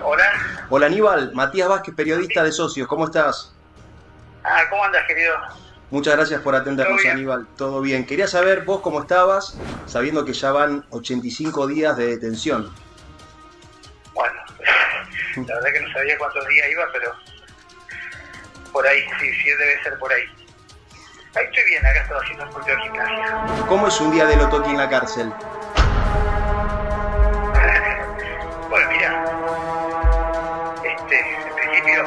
Hola. Hola Aníbal, Matías Vázquez, periodista de Socios, ¿cómo estás? ¿Cómo andas, querido? Muchas gracias por atendernos, Aníbal. Todo bien. Quería saber vos cómo estabas, sabiendo que ya van 85 días de detención. Bueno, la verdad que no sabía cuántos días iba, pero por ahí, sí, debe ser por ahí. Ahí estoy bien, acá estoy haciendo un poquito de gimnasia. ¿Cómo es un día de Lotoki en la cárcel? Bueno, mira, en principio,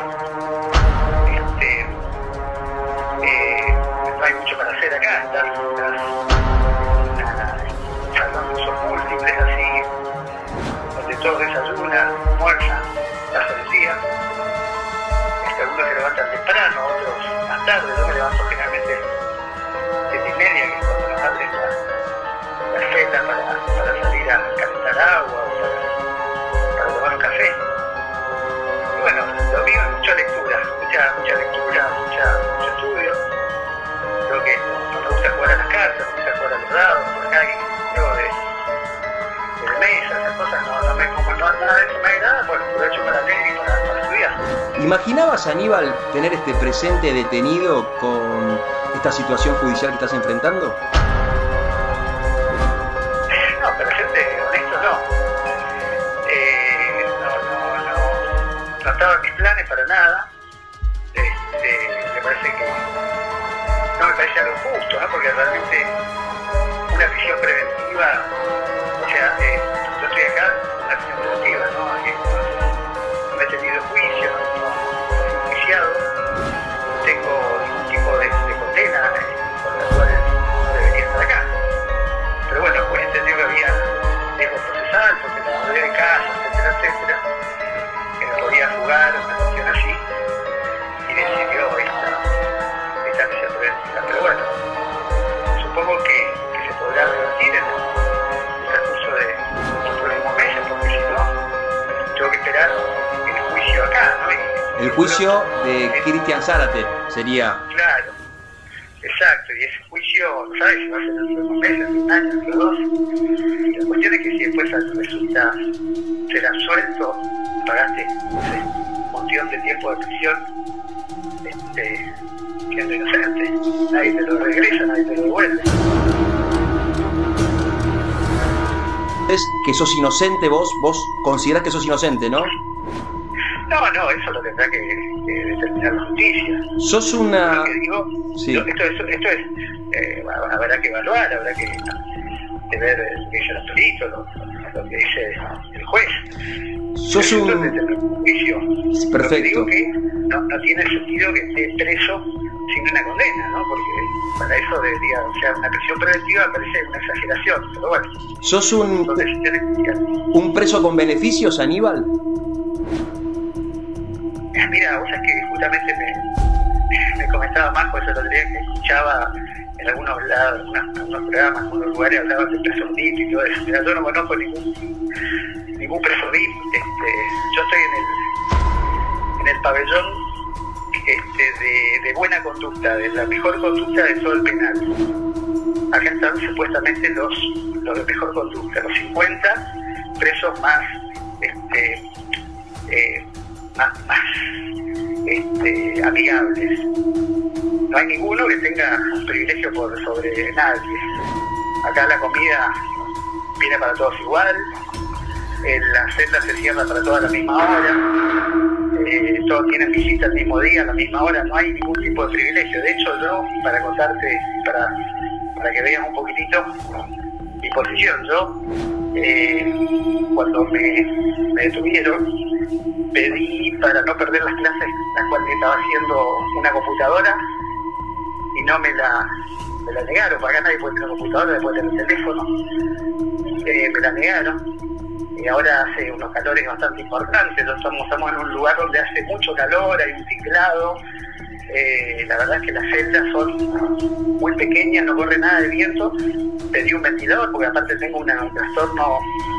no hay mucho para hacer acá, son múltiples así, donde todos desayunan, almuerzan, pasan el día. Algunos se levantan temprano, otros más tarde. Yo me levanto generalmente 7:30, que es cuando nos abren la feta para salir a calentar agua o para tomar un café. Y bueno, lo mío es mucha lectura, mucho estudio. Creo que no me gusta jugar a las cartas, me gusta jugar a los dados, por acá hay juegos de mesa, esas cosas no me como, nada de eso me agrada. Bueno, aprovecho para leer y para estudiar. ¿Imaginabas, Aníbal, tener este presente detenido con esta situación judicial que estás enfrentando? No, presente, honesto, no. No estaba en mis planes para nada. Me parece que no me parece algo justo, ¿no? Porque realmente una prisión preventiva, o sea, yo estoy acá, una prisión preventiva, ¿no? No he tenido juicio, no he juiciado, no tengo ningún tipo de condena por la cual no debería estar acá. Pero bueno, pues entendió que había riesgo procesal, porque me mudé de casa, etcétera, que no podía jugar, una cuestión así, y decidió esta prisión preventiva. Pero bueno, supongo que se podrá revertir en el transcurso de los próximos meses, porque si no, tengo que esperar el juicio acá, ¿no? El juicio de Cristian Zárate sería. Claro, exacto, y ese juicio, no sabes si va a ser dentro de unos meses, un año, dentro de dos. La cuestión es que si después resulta ser absuelto, pagaste, no sé, un montón de tiempo de prisión, siendo inocente, nadie te lo regresa, nadie te lo devuelve. Es que sos inocente vos considerás que sos inocente, ¿no? No, eso lo tendrá que determinar la justicia. Sos una... Lo que digo, sí. Esto es, habrá que evaluar, habrá que ver lo que dice los peritos, lo que dice el juez. Sos un juicio. Perfecto. Lo que digo que no tiene sentido que esté preso sin una condena, ¿no? Porque para eso debería, o sea, una prisión preventiva me parece una exageración, pero bueno. ¿Sos un preso con beneficios, Aníbal? Mira, vos sabés que justamente me comentaba Marco eso el otro día, que escuchaba en algunos lados, algunos programas, en algunos lugares hablaban de presos VIP y todo eso. Mira, yo no conozco ningún preso VIP. Yo estoy en el pabellón de buena conducta, de la mejor conducta de todo el penal. Acá están supuestamente los de mejor conducta, los 50 presos más amigables. No hay ninguno que tenga privilegio sobre nadie. Acá la comida viene para todos igual, la celda se cierra para todos a la misma hora, todos tienen visita el mismo día, a la misma hora, no hay ningún tipo de privilegio. De hecho, yo, para contarte, para que vean un poquitito mi posición, yo cuando me detuvieron, pedí para no perder las clases, las cuales estaba haciendo una computadora, y no me la negaron, porque acá nadie puede tener computadora, nadie puede tener teléfono, me la negaron, y ahora hace unos calores bastante importantes, estamos en un lugar donde hace mucho calor, hay un tinglado, la verdad es que las celdas son muy pequeñas, no corre nada de viento. Pedí un ventilador, porque aparte tengo un trastorno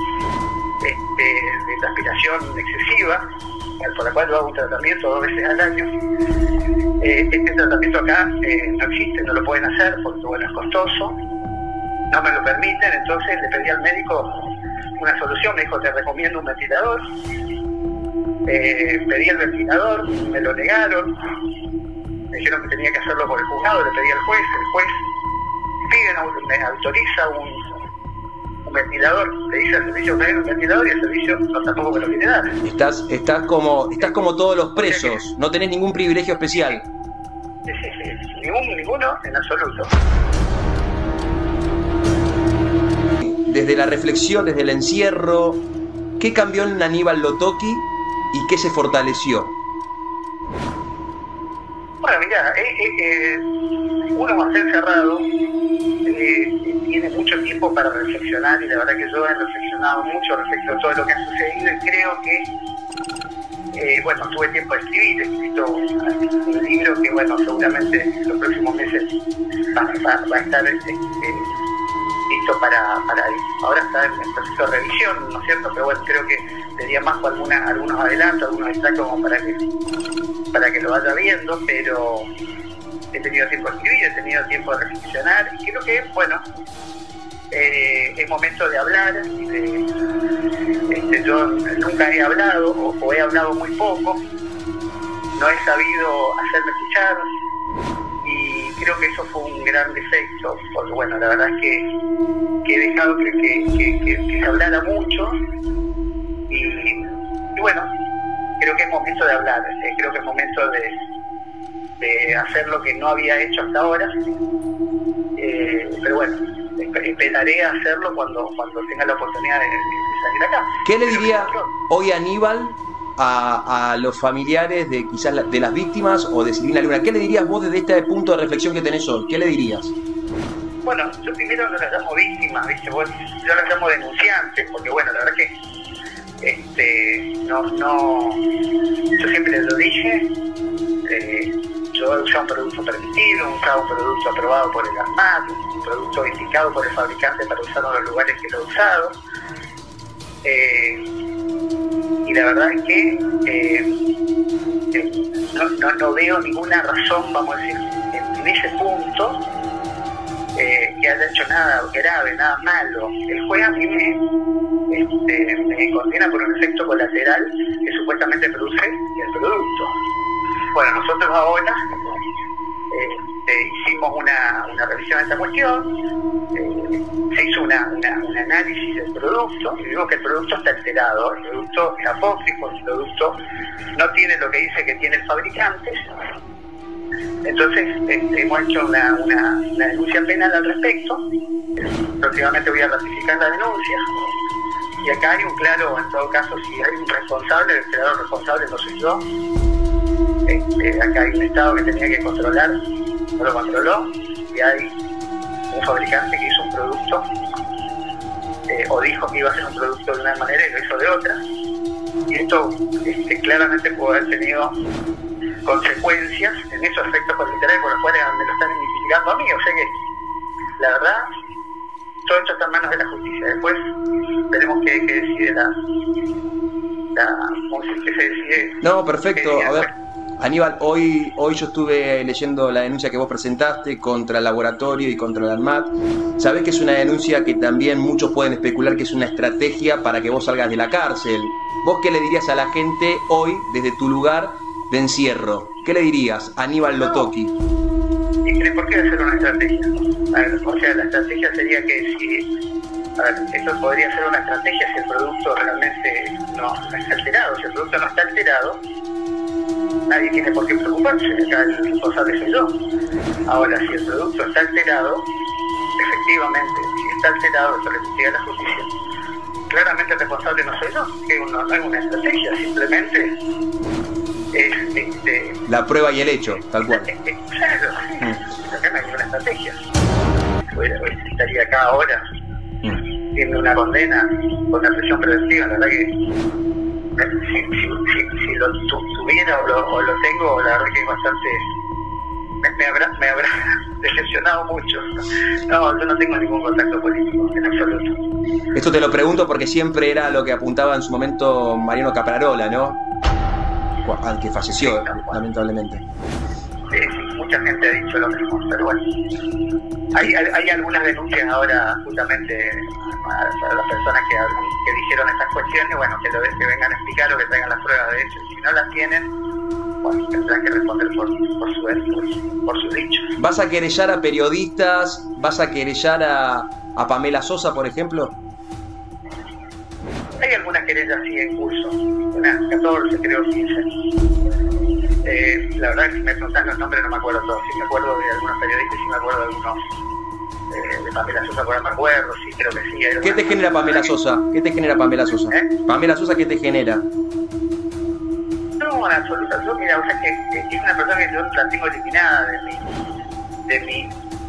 de transpiración excesiva, por la cual yo hago un tratamiento 2 veces al año. Este tratamiento acá no existe, no lo pueden hacer porque bueno, es costoso, no me lo permiten. Entonces le pedí al médico una solución, me dijo: te recomiendo un ventilador. Pedí el ventilador, me lo negaron, me dijeron que tenía que hacerlo por el juzgado, le pedí al juez, el juez me autoriza un ventilador, le dice al servicio que un ventilador y el servicio no, tampoco me lo quiere dar. Estás como todos los presos, no tenés ningún privilegio especial. Sí, ninguno en absoluto. Desde la reflexión, desde el encierro, ¿qué cambió en Aníbal Lotoki y qué se fortaleció? Bueno, mirá, uno va a ser cerrado, tiene mucho tiempo para reflexionar y la verdad que yo he reflexionado mucho respecto a todo lo que ha sucedido y creo que, bueno, tuve tiempo de escribir, he escrito un libro que, bueno, seguramente en los próximos meses va a estar listo para ahora está en el proceso de revisión, ¿no es cierto? Pero bueno, creo que sería más algunos adelantos, algunos extractos como para que lo vaya viendo, pero he tenido tiempo de escribir, he tenido tiempo de reflexionar y creo que, bueno, es momento de hablar. Yo nunca he hablado o he hablado muy poco, no he sabido hacerme escuchar y creo que eso fue un gran defecto, porque bueno, la verdad es que he dejado que se hablara mucho y bueno, creo que es momento de hablar, creo que es momento de hacer lo que no había hecho hasta ahora, pero bueno, esperaré a hacerlo cuando tenga la oportunidad de salir acá. ¿Qué le diría hoy Aníbal a los familiares de quizás de las víctimas o de Silvina Luna? ¿Qué le dirías vos desde este punto de reflexión que tenés hoy? ¿Qué le dirías? Bueno, yo primero no las llamo víctimas, ¿viste? Yo las llamo denunciantes, porque bueno, la verdad que yo siempre lo dije, yo he usado un producto permitido, he usado un producto aprobado por el ANMAT, un producto indicado por el fabricante para usarlo en los lugares que lo he usado. Y la verdad es que no veo ninguna razón, vamos a decir, en ese punto, que haya hecho nada grave, nada malo. El juez a mí me condena por un efecto colateral que supuestamente produce el producto. Bueno, nosotros ahora hicimos una revisión de esta cuestión, se hizo un análisis del producto y vimos que el producto está alterado, el producto es apócrifo, el producto no tiene lo que dice que tiene el fabricante. Entonces hemos hecho una denuncia penal al respecto, próximamente voy a ratificar la denuncia y acá hay un claro, en todo caso, si hay un responsable, el creador responsable no soy yo. Acá hay un Estado que tenía que controlar, no lo controló, y hay un fabricante que hizo un producto o dijo que iba a hacer un producto de una manera y lo hizo de otra, y esto claramente puede haber tenido consecuencias en esos efectos colaterales por los cuales me lo están identificando a mí. O sea que la verdad todo esto está en manos de la justicia. Después veremos qué decide qué se decide. No, perfecto. A ver, Aníbal, hoy yo estuve leyendo la denuncia que vos presentaste contra el laboratorio y contra el ANMAT. Sabés que es una denuncia que también muchos pueden especular que es una estrategia para que vos salgas de la cárcel. ¿Vos qué le dirías a la gente hoy desde tu lugar de encierro? ¿Qué le dirías a Aníbal Lotoki? ¿Y por qué hacer una estrategia? A ver, o sea, la estrategia sería que si... A ver, esto podría ser una estrategia si el producto realmente no está alterado. Si el producto no está alterado, nadie tiene por qué preocuparse, acá el responsable soy yo. Ahora, si el producto está alterado, efectivamente, si está alterado, eso lo investiga la justicia. Claramente el responsable no soy yo, que no es una estrategia, simplemente es la prueba y el hecho, tal cual. Claro, acá no hay ninguna estrategia. Hoy estaría acá ahora, tiene una condena con una prisión preventiva, la verdad que si lo tuviera o lo tengo, la verdad que es bastante... Me habrá decepcionado mucho. No, yo no tengo ningún contacto político, en absoluto. Esto te lo pregunto porque siempre era lo que apuntaba en su momento Mariano Caprarola, ¿no? Al que falleció, lamentablemente. Sí, mucha gente ha dicho lo mismo, pero bueno. Hay algunas denuncias ahora justamente a las personas que dijeron estas cuestiones, bueno, que vengan a explicar o que traigan las pruebas de eso. Si no las tienen, bueno, tendrán que responder por sus dichos. ¿Vas a querellar a periodistas? ¿Vas a querellar a Pamela Sosa, por ejemplo? Hay algunas querellas así en curso, unas 14, creo, 15. La verdad que si me preguntan los nombres no me acuerdo todos. Sí me acuerdo de algunos periodistas, sí me acuerdo de algunos. De Pamela Sosa, por no me acuerdo, sí, creo que sí. ¿Qué te genera Pamela Sosa? ¿Qué te genera Pamela Sosa? Pamela Sosa, ¿qué te genera? No, en absoluto. Yo, mira, o sea, que es una persona que yo la tengo eliminada de mi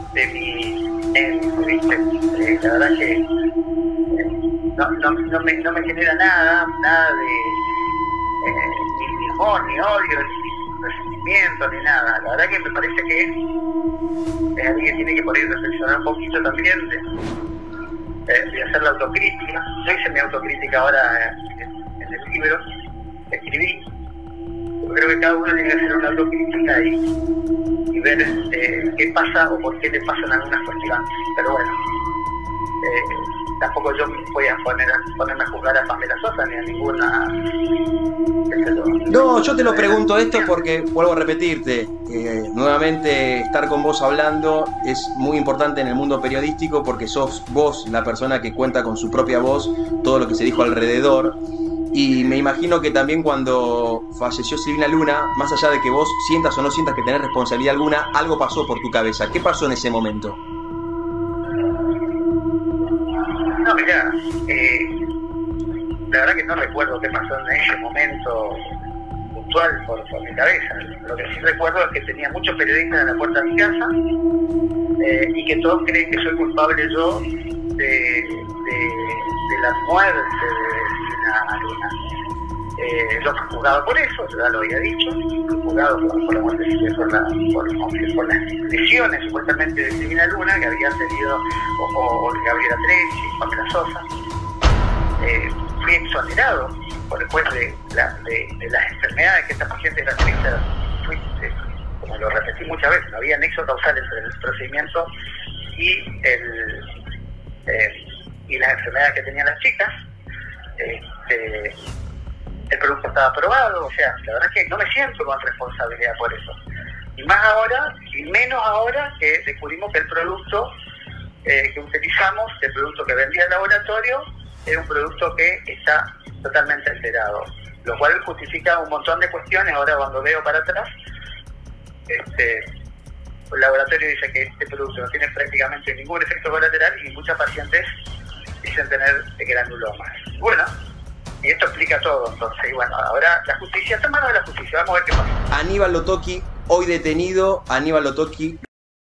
¿viste? La verdad que no me genera nada de ni amor, ni odio, ni resentimiento, ni nada. La verdad que me parece que es alguien que tiene que poder reflexionar un poquito también de hacer la autocrítica. Yo hice mi autocrítica ahora en el libro que escribí. Yo creo que cada uno tiene que hacer una autocrítica y ver qué pasa o por qué le pasan algunas cuestiones. Pero bueno, tampoco yo voy a ponerme a juzgar a Pamela Sosa ni a ninguna. No, yo te lo pregunto esto porque, vuelvo a repetirte, nuevamente estar con vos hablando es muy importante en el mundo periodístico porque sos vos la persona que cuenta con su propia voz todo lo que se dijo alrededor. Y me imagino que también cuando falleció Silvina Luna, más allá de que vos sientas o no sientas que tenés responsabilidad alguna, algo pasó por tu cabeza. ¿Qué pasó en ese momento? No, mirá, la verdad que no recuerdo qué pasó en ese momento puntual por mi cabeza. Lo que sí recuerdo es que tenía muchos periodistas en la puerta de mi casa y que todos creen que soy culpable yo de la muerte de Silvina Luna. Yo fui juzgado por eso, ya lo había dicho, fui juzgado por la muerte, por las lesiones supuestamente de Silvina Luna que habían tenido o Gabriela Trechi, Pamela Sosa. Fui exonerado después de las enfermedades que esta paciente caracteriza. Como lo repetí muchas veces, no había nexo causal entre el procedimiento y las enfermedades que tenían las chicas. El producto estaba aprobado, o sea, la verdad es que no me siento con responsabilidad por eso. Y más ahora, y menos ahora que descubrimos que el producto que utilizamos, el producto que vendía el laboratorio, es un producto que está totalmente alterado, lo cual justifica un montón de cuestiones. Ahora cuando veo para atrás, el laboratorio dice que este producto no tiene prácticamente ningún efecto colateral y muchas pacientes dicen tener granulomas. Bueno, y esto explica todo, entonces, y bueno, ahora la justicia, está en manos de la justicia, vamos a ver qué pasa. Aníbal Lotoki, hoy detenido, Aníbal Lotoki.